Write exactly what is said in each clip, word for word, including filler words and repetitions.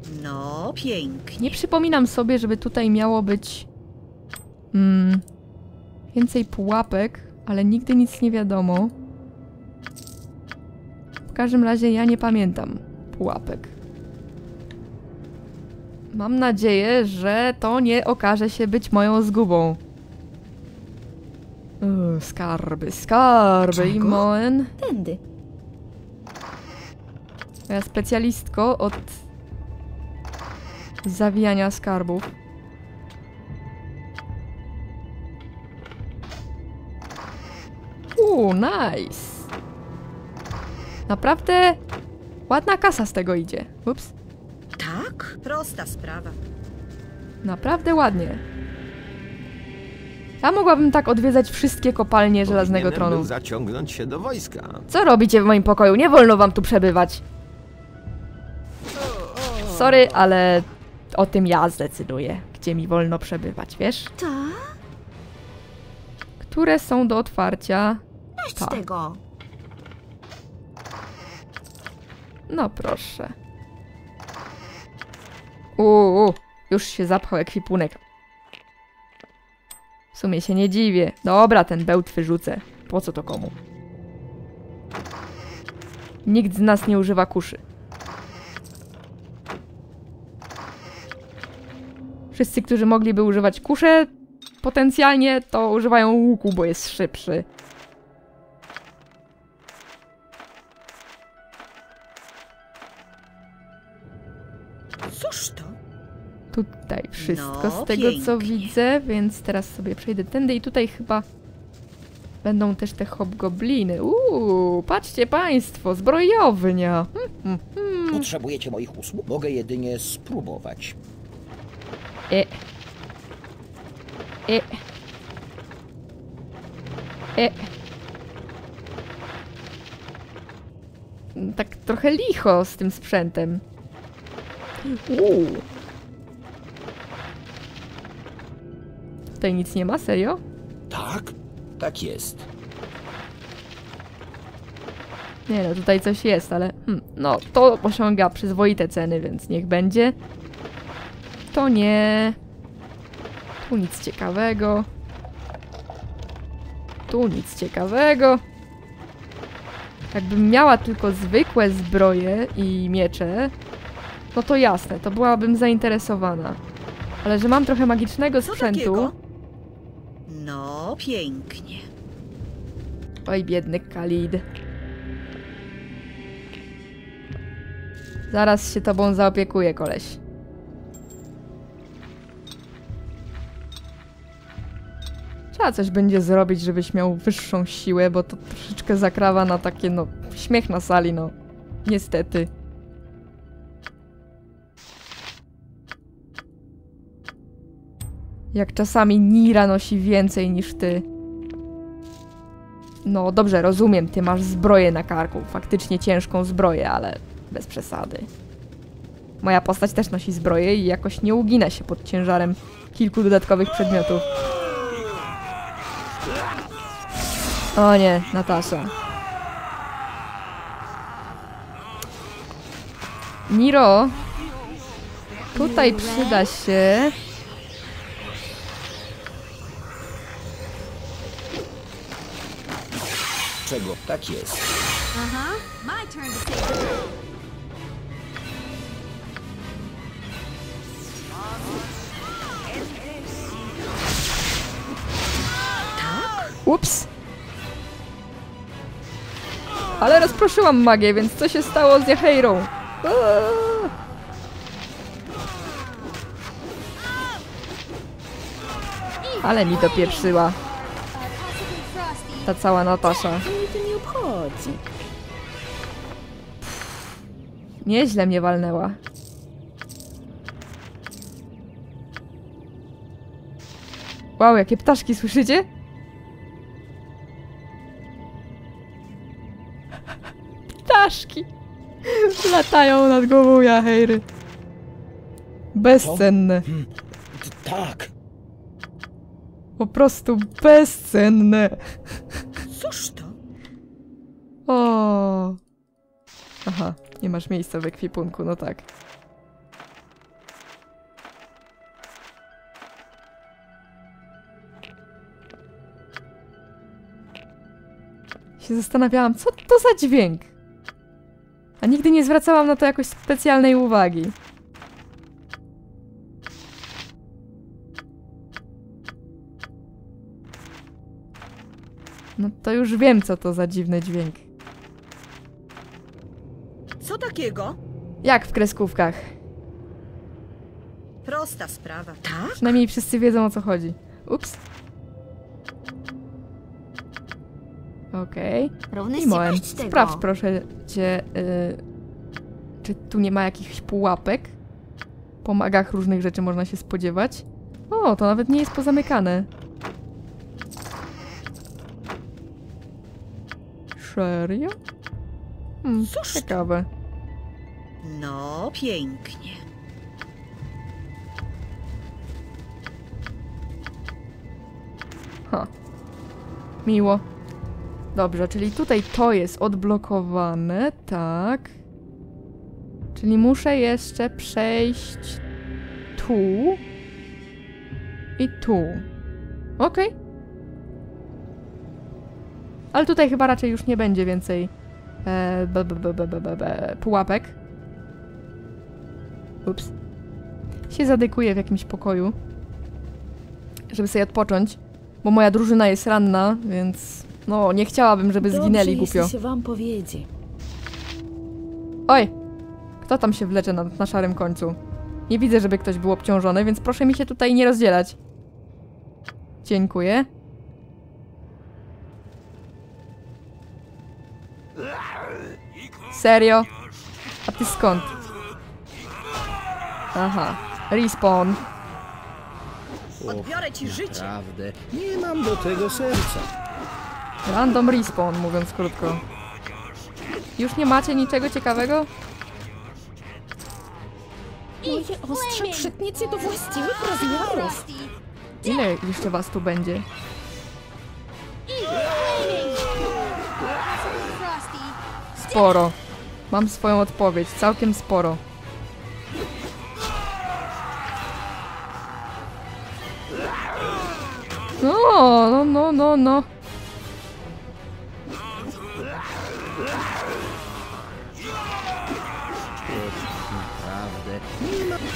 No, pięknie. Nie przypominam sobie, żeby tutaj miało być mm, więcej pułapek, ale nigdy nic nie wiadomo. W każdym razie ja nie pamiętam pułapek. Mam nadzieję, że to nie okaże się być moją zgubą. Uuu, skarby, skarby i moen. Tędy. Ja specjalistko od zawijania skarbów. Uuu, nice. Naprawdę ładna kasa z tego idzie. Ups. Tak? Prosta sprawa. Naprawdę ładnie. Ja mogłabym tak odwiedzać wszystkie kopalnie Żelaznego Powinienem Tronu. był zaciągnąć się do wojska. Co robicie w moim pokoju? Nie wolno wam tu przebywać. Sorry, ale o tym ja zdecyduję, gdzie mi wolno przebywać, wiesz? Tak? Które są do otwarcia. Dość Ta. tego. No proszę. Uuu, już się zapchał ekwipunek. W sumie się nie dziwię. Dobra, ten bełt wyrzucę. Po co to komu? Nikt z nas nie używa kuszy. Wszyscy, którzy mogliby używać kuszy, potencjalnie to używają łuku, bo jest szybszy. Cóż to? Tutaj wszystko No, z tego, co pięknie. widzę, więc teraz sobie przejdę tędy i tutaj chyba będą też te hobgobliny. Uuu, patrzcie państwo, zbrojownia. Hmm, hmm, hmm. Potrzebujecie moich usług? Mogę jedynie spróbować. E. E. E. Tak trochę licho z tym sprzętem. Uuu. Tutaj nic nie ma? Serio? Tak? Tak jest. Nie no, tutaj coś jest, ale... Hmm, no, to osiąga przyzwoite ceny, więc niech będzie. To nie... Tu nic ciekawego. Tu nic ciekawego. Jakbym miała tylko zwykłe zbroje i miecze, no to jasne, to byłabym zainteresowana. Ale że mam trochę magicznego Co sprzętu... takiego? No, pięknie. Oj, biedny Khalid. Zaraz się tobą zaopiekuję, koleś. Trzeba coś będzie zrobić, żebyś miał wyższą siłę, bo to troszeczkę zakrawa na takie, no, śmiech na sali, no. Niestety. Jak czasami Nira nosi więcej niż ty. No dobrze, rozumiem, ty masz zbroję na karku. Faktycznie ciężką zbroję, ale bez przesady. Moja postać też nosi zbroję i jakoś nie ugina się pod ciężarem kilku dodatkowych przedmiotów. O nie, Natasza. Niro, tutaj przyda się... Czego? Tak jest. Uh-huh. My turn to save the day. Ups. Ale rozproszyłam magię, więc co się stało z Jaheirą? Eee. Ale mi dopieprzyła ta cała Natasza. Mnie to nie obchodzi. Nieźle mnie walnęła. Wow, jakie ptaszki, słyszycie? Ptaszki! Latają nad głową Jaheiry. Bezcenne. Hmm. Tak. Po prostu bezcenne. Cóż to? O. Aha, nie masz miejsca w ekwipunku, no tak. Się zastanawiałam, co to za dźwięk? A nigdy nie zwracałam na to jakoś specjalnej uwagi. No to już wiem, co to za dziwny dźwięk. Co takiego? Jak w kreskówkach. Prosta sprawa. Tak? Przynajmniej wszyscy wiedzą, o co chodzi. Ups. Okej. Równy I Moen, z tego. sprawdź proszę cię, y, czy tu nie ma jakichś pułapek? Po magach różnych rzeczy można się spodziewać. O, to nawet nie jest pozamykane. Serio? Hmm, Cóż to? ciekawe. No, pięknie. Ha. Miło. Dobrze, czyli tutaj to jest odblokowane, tak. Czyli muszę jeszcze przejść tu i tu. Okej. Ale tutaj chyba raczej już nie będzie więcej e, be, be, be, be, be, be, pułapek. Ups. Się zadykuję w jakimś pokoju, żeby sobie odpocząć, bo moja drużyna jest ranna, więc no nie chciałabym, żeby zginęli Dobrze, głupio. jeśli się wam powiedzie. Oj! Kto tam się wlecze na, na szarym końcu? Nie widzę, żeby ktoś był obciążony, więc proszę mi się tutaj nie rozdzielać. Dziękuję. Serio? A ty skąd? Aha. Respawn. Odbiorę ci życie. Naprawdę, nie mam do tego serca. Random respawn, mówiąc krótko. Już nie macie niczego ciekawego? Moje ostrze przytnie cię do właściwych rozmiarów. Frosty. Ile jeszcze was tu będzie? Frosty. Sporo. Mam swoją odpowiedź, całkiem sporo. No, no, no, no, no. Naprawdę, nie mam...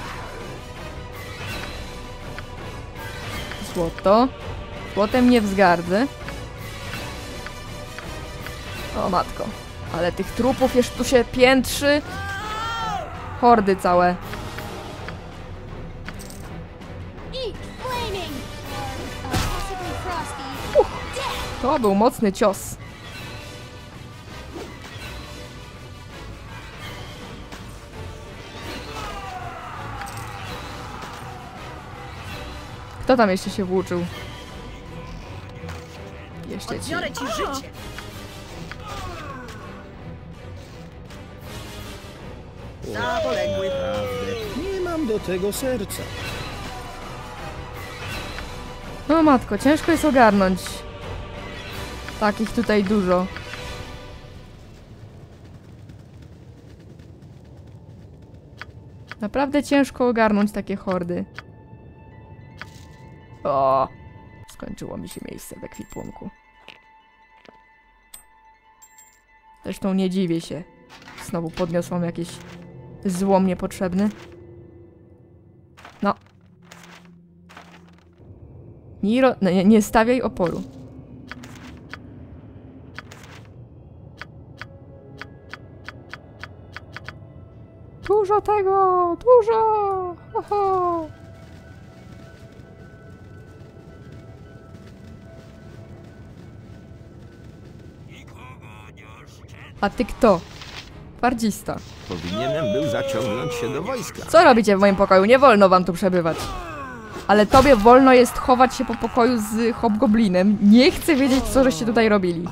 Złoto. Złotem nie wzgardzę. O matko. Ale tych trupów jeszcze tu się piętrzy. Hordy całe. Eat flaming. Or uh, possibly frosty. Death. To był mocny cios. Kto tam jeszcze się włóczył? Jeszcze ci. Odbiorę ci życie. Zapoległy. Naprawdę, nie mam do tego serca. No matko, ciężko jest ogarnąć. Takich tutaj dużo. Naprawdę ciężko ogarnąć takie hordy. O! Skończyło mi się miejsce w ekwipunku. Zresztą nie dziwię się. Znowu podniosłam jakieś złom niepotrzebny. No. Nie, ro- nie, nie stawiaj oporu. Dużo tego! Dużo! Oho! A ty kto? Twardzista. Powinienem był zaciągnąć się do wojska. Co robicie w moim pokoju? Nie wolno wam tu przebywać. Ale tobie wolno jest chować się po pokoju z hobgoblinem. Nie chcę wiedzieć, co żeście tutaj robili.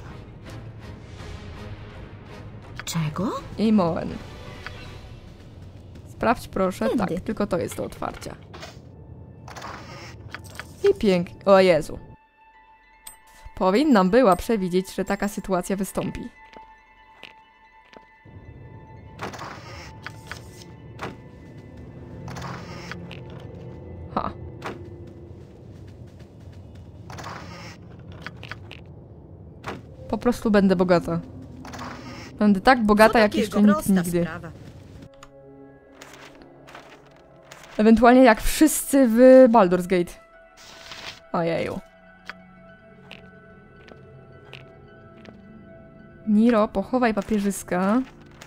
Czego? I Moen. Sprawdź proszę. Tędy. Tak, tylko to jest do otwarcia. I pięknie. O Jezu. Powinnam była przewidzieć, że taka sytuacja wystąpi. Ha. Po prostu będę bogata. Będę tak bogata, jak jeszcze nikt nigdy. Ewentualnie jak wszyscy w Baldur's Gate. Ojeju. Niro, pochowaj papierzyska.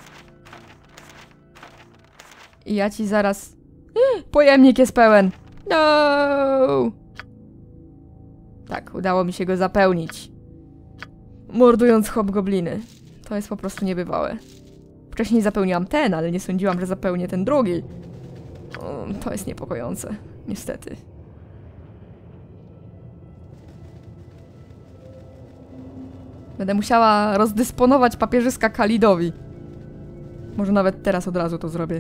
I ja ci zaraz... Pojemnik jest pełen! No! Tak, udało mi się go zapełnić. Mordując hobgobliny. To jest po prostu niebywałe. Wcześniej zapełniłam ten, ale nie sądziłam, że zapełnię ten drugi. O, to jest niepokojące. Niestety. Będę musiała rozdysponować papierzyska Kalidowi. Może nawet teraz od razu to zrobię.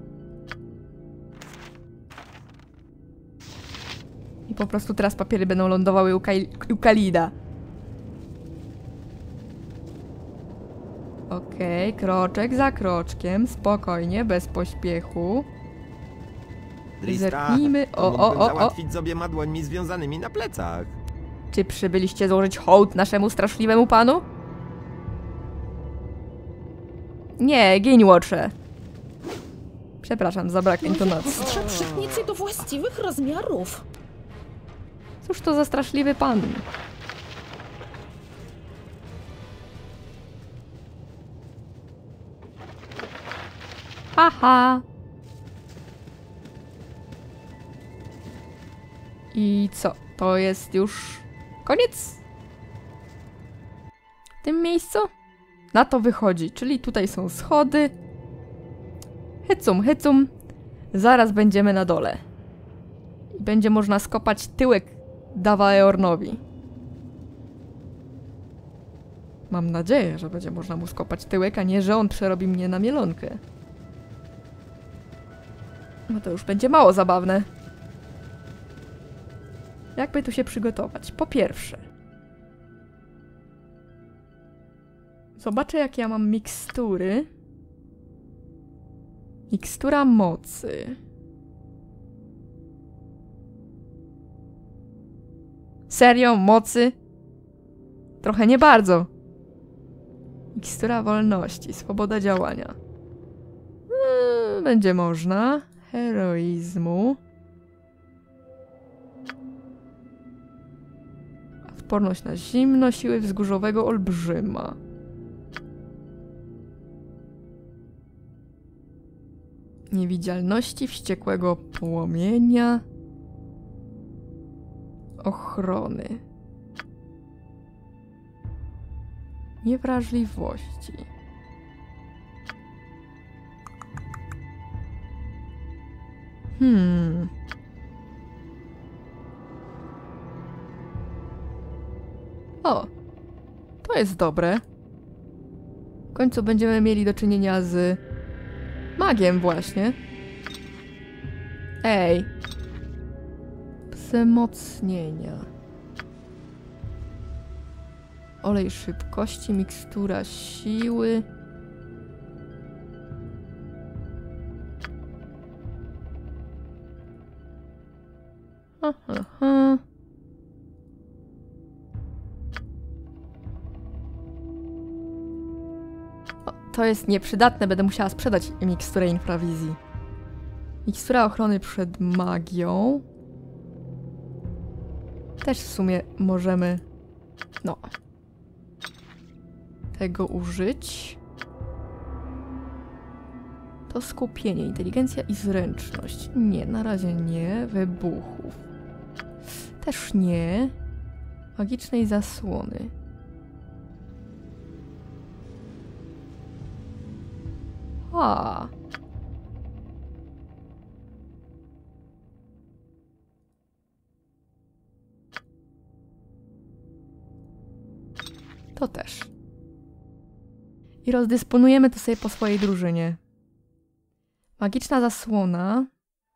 I po prostu teraz papiery będą lądowały u, Kal u Kalida. Okej, okay, kroczek za kroczkiem, spokojnie, bez pośpiechu. Drista, Zerknijmy. O, mógłbym o, o, o. załatwić sobie madłońmi związanymi na plecach. Czy przybyliście złożyć hołd naszemu straszliwemu panu? Nie, giń, łotrze. Przepraszam za brak intonacji. Ostrze przycznicy do właściwych rozmiarów. Cóż to za straszliwy pan? Haha. I co? To jest już koniec? W tym miejscu? Na to wychodzi, czyli tutaj są schody. Hycum, hycum. Zaraz będziemy na dole. I będzie można skopać tyłek Dawaeornowi. Mam nadzieję, że będzie można mu skopać tyłek, a nie, że on przerobi mnie na mielonkę. No to już będzie mało zabawne. Jakby tu się przygotować? Po pierwsze, zobaczę, jakie ja mam mikstury. Mikstura mocy. Serio? Mocy? Trochę nie bardzo. Mikstura wolności, swoboda działania. Eee, będzie można. Heroizmu. Odporność na zimno, siły wzgórzowego olbrzyma. Niewidzialności wściekłego płomienia. Ochrony. Niewrażliwości. Hmm. O, to jest dobre. W końcu będziemy mieli do czynienia z magiem właśnie. Ej. Wzmocnienia. Olej szybkości, mikstura siły. Ha, ha, ha. O, to jest nieprzydatne, będę musiała sprzedać miksturę infrawizji. Mikstura ochrony przed magią. Też w sumie możemy, no, tego użyć. To skupienie, inteligencja i zręczność. Nie, na razie nie. Wybuchów. Też nie. Magicznej zasłony. A. To też. I rozdysponujemy to sobie po swojej drużynie. Magiczna zasłona.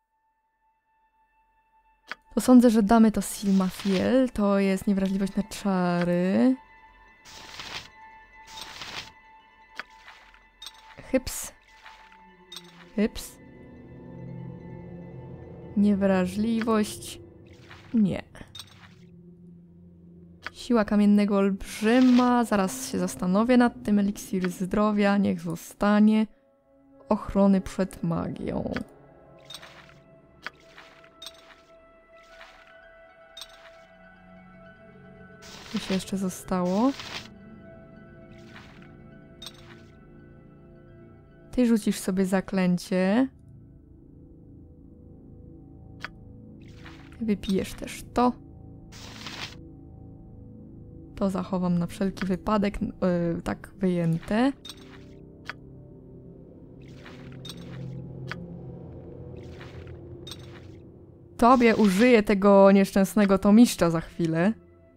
To sądzę, że damy to Silmathiel. To jest niewrażliwość na czary. Hyps. Hyps. Niewrażliwość. Nie. Siła kamiennego olbrzyma. Zaraz się zastanowię nad tym. Eliksir zdrowia. Niech zostanie. Ochrony przed magią. Co się jeszcze zostało? Ty rzucisz sobie zaklęcie. Ty wypijesz też to. To zachowam na wszelki wypadek, yy, tak wyjęte. Tobie użyję tego nieszczęsnego tomiszcza za chwilę.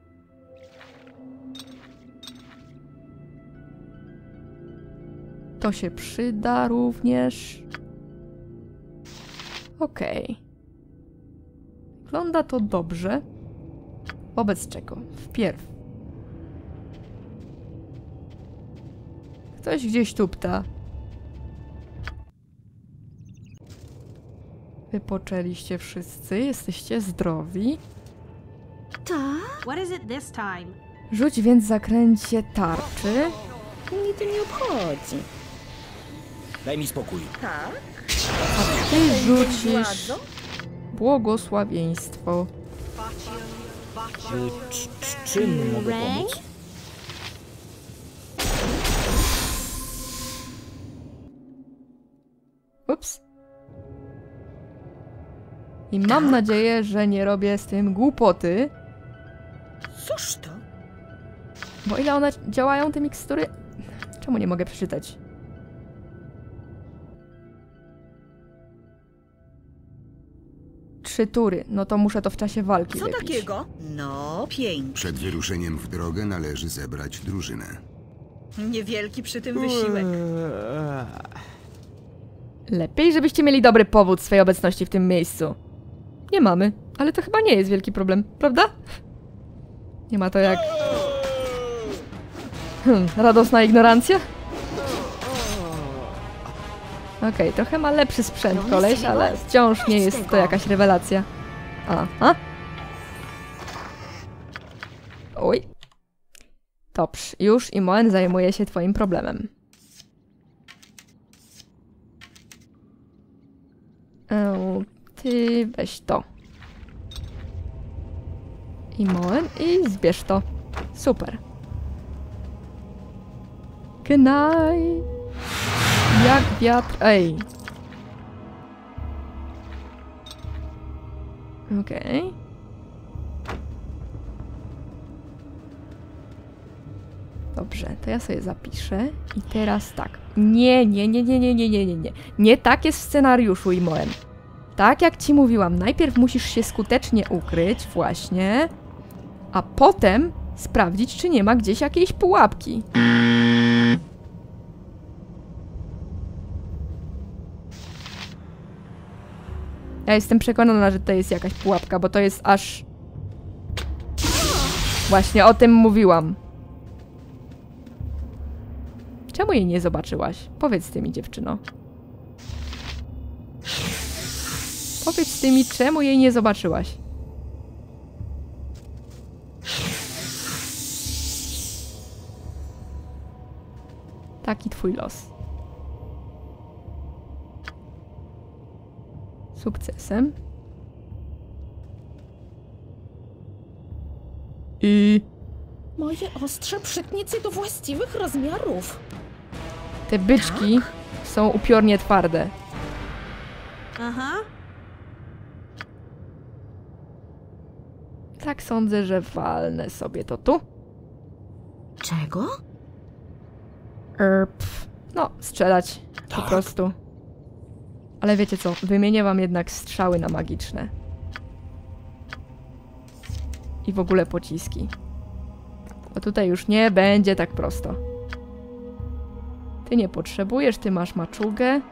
To się przyda również. Okej. Okay. Wygląda to dobrze. Wobec czego? Wpierw. Ktoś gdzieś tupta. Wypoczęliście wszyscy, jesteście zdrowi. Tak? What is it this time? Rzuć więc zakręcie tarczy. Mnie to nie obchodzi. Daj mi spokój. Tak? A ty rzucisz błogosławieństwo. Czy, czy, czy, czym mogę pomóc? Ups. I mam nadzieję, że nie robię z tym głupoty. Cóż to? Bo ile one działają, te mikstury? Czemu nie mogę przeczytać? Trzy tury. No to muszę to w czasie walki Co wypić. takiego? No, pięknie. Przed wyruszeniem w drogę należy zebrać drużynę. Niewielki przy tym wysiłek. Lepiej, żebyście mieli dobry powód swej obecności w tym miejscu. Nie mamy, ale to chyba nie jest wielki problem, prawda? Nie ma to jak... Hmm, radosna ignorancja? Okej, okay, trochę ma lepszy sprzęt koleś, ale wciąż nie jest to jakaś rewelacja. Aha. Oj. Dobrze, już Imoen zajmuje się twoim problemem. Eee, ty weź to. Imoen i zbierz to. Super. Gnaj. Jak wiatr... Ej. Okej. Okay. Dobrze, to ja sobie zapiszę. I teraz tak. Nie, nie, nie, nie, nie, nie, nie, nie, nie. Nie tak jest w scenariuszu, Imoen. Tak jak ci mówiłam, najpierw musisz się skutecznie ukryć, właśnie. A potem sprawdzić, czy nie ma gdzieś jakiejś pułapki. Ja jestem przekonana, że to jest jakaś pułapka, bo to jest aż... Właśnie o tym mówiłam. Czemu jej nie zobaczyłaś? Powiedz ty mi, dziewczyno. Powiedz ty mi, czemu jej nie zobaczyłaś? Taki twój los. Sukcesem. I... Moje ostrze przytnie cię do właściwych rozmiarów. Te byczki tak? są upiornie twarde. Aha. Tak sądzę, że walnę sobie to tu. Czego? Er, pf, no, strzelać. Tak. Po prostu. Ale wiecie co, wymienię wam jednak strzały na magiczne. I w ogóle pociski. Bo tutaj już nie będzie tak prosto. Ty nie potrzebujesz, ty masz maczugę.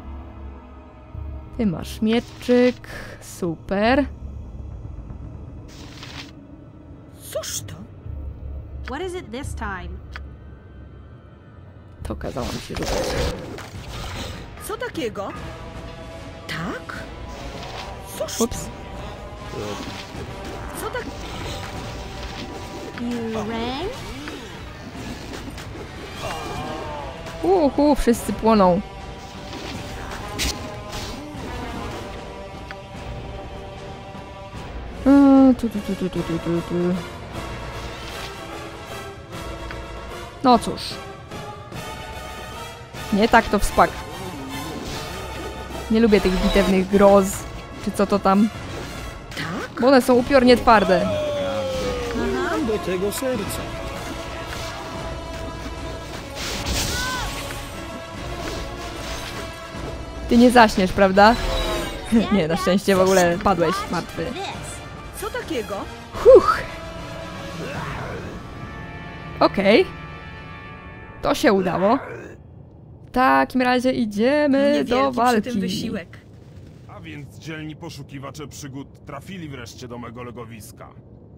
Ty masz mieczyk. Super. Cóż to? What is it this time? To kazałam się rzucać. Co takiego? Tak? Cóż Ups. to? Co tak... You rang? Uhu, wszyscy płoną. Mm, tu, tu, tu, tu, tu, tu, tu, tu. No cóż. Nie tak to wspak. Nie lubię tych bitewnych groz, czy co to tam. Tak? Bo one są upiornie twarde. Mam do tego serca. Ty nie zaśniesz, prawda? Nie, na szczęście w ogóle padłeś martwy. Co takiego? Huch. Okej. To się udało. W takim razie idziemy do Niewielki przy walki. tym wysiłek. A więc dzielni poszukiwacze przygód trafili wreszcie do mego legowiska.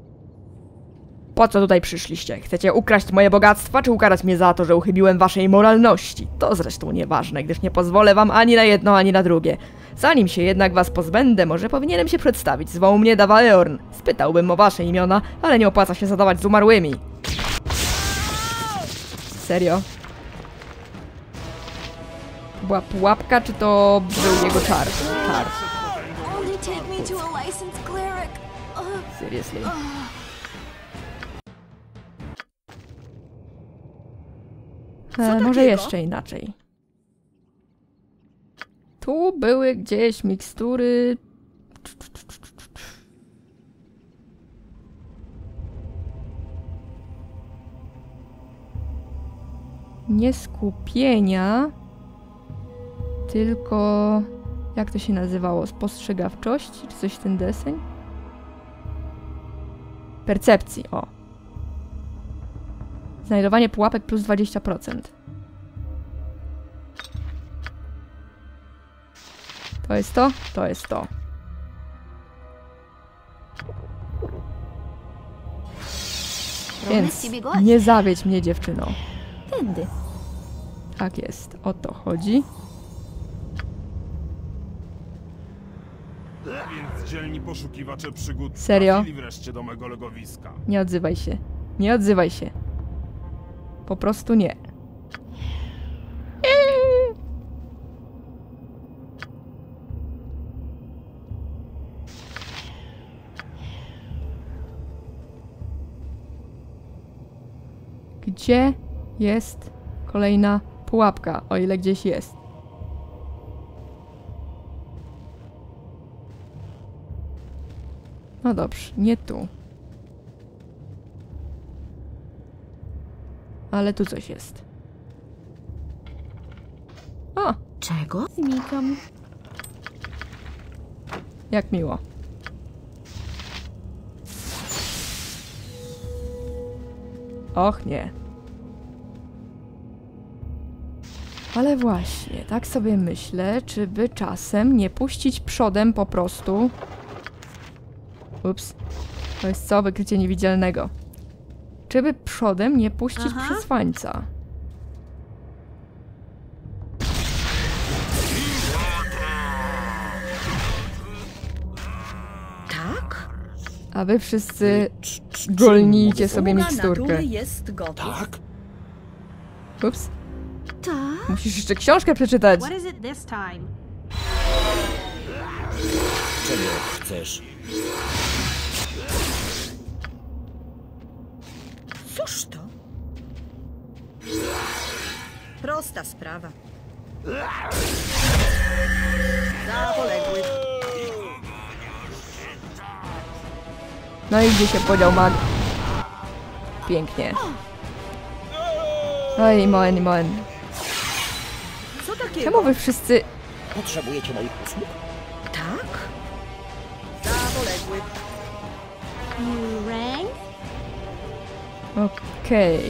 Po co tutaj przyszliście? Chcecie ukraść moje bogactwa, czy ukarać mnie za to, że uchybiłem waszej moralności? To zresztą nieważne, gdyż nie pozwolę wam ani na jedno, ani na drugie. Zanim się jednak was pozbędę, może powinienem się przedstawić. Zwoł mnie Davaleorn. Spytałbym o wasze imiona, ale nie opłaca się zadawać z umarłymi. Serio? Była pułapka, czy to był jego czar? Czar. Only take me to a licensed cleric. Uh, Seriously. E, może takiego? jeszcze inaczej. Tu były gdzieś mikstury. Nie skupienia, tylko jak to się nazywało? Spostrzegawczości, czy coś w ten deseń? Percepcji, o. Znajdowanie pułapek plus dwadzieścia procent. To jest to? To jest to. Więc nie zawiedź mnie, dziewczyno. Tędy. Tak jest, o to chodzi. A więc dzielni poszukiwacze przygód Serio? trafili wreszcie do mego legowiska. Nie odzywaj się. Nie odzywaj się. Po prostu nie. Eee. Gdzie jest kolejna pułapka, o ile gdzieś jest? No dobrze, nie tu. Ale tu coś jest. O, Czego? znikam. Jak miło. Och nie. Ale właśnie, tak sobie myślę, czy by czasem nie puścić przodem po prostu... Ups. To jest co? Wykrycie niewidzialnego. Czy by przodem nie puścić Aha. przesłańca? Tak? A wy wszyscy golnijcie sobie Sługa miksturkę. natury jest gotów. Tak? Ups. Tak. Musisz jeszcze książkę przeczytać. What is it this time? Czego chcesz? Cóż to? Prosta sprawa. Zapoległy. No i gdzie się podział mag? Pięknie. Oj, moen, moen. Co takiego? Czemu wy wszyscy... Potrzebujecie moich usług? Tak? Zapoległy. you rang? Okej.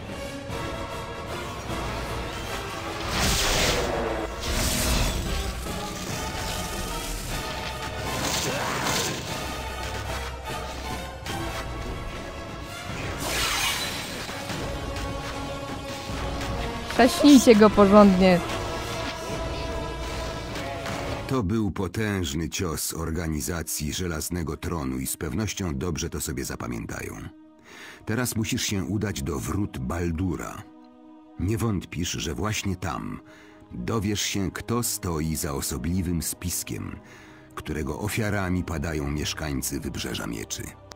Trzaśnijcie go porządnie. To był potężny cios organizacji Żelaznego Tronu i z pewnością dobrze to sobie zapamiętają. Teraz musisz się udać do wrót Baldura. Nie wątpisz, że właśnie tam dowiesz się, kto stoi za osobliwym spiskiem, którego ofiarami padają mieszkańcy Wybrzeża Mieczy.